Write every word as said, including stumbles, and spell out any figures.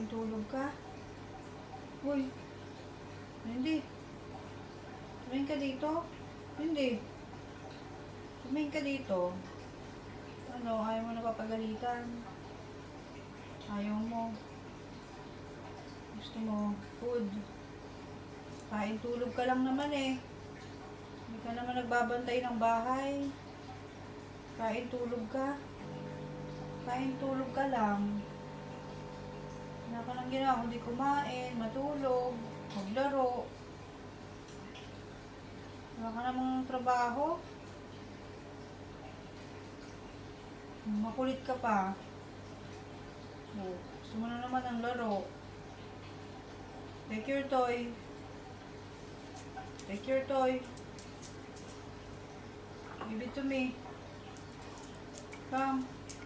Kain tulog ka. Uy. Hindi. Tumingin ka dito. Hindi. Tumingin ka dito. Ano, ayaw mo napapagalitan. Ayaw mo. Gusto mo food. Kain tulog ka lang naman eh. Hindi ka naman nagbabantay ng bahay. Kain tulog ka. Kain tulog ka lang. Wala ka nang ginawa, kundi kumain, matulog, maglaro. Wala ka namang trabaho. Makulit ka pa. Oh, gusto mo na naman ang laro. Take your toy. Take your toy. Give it to me. Come.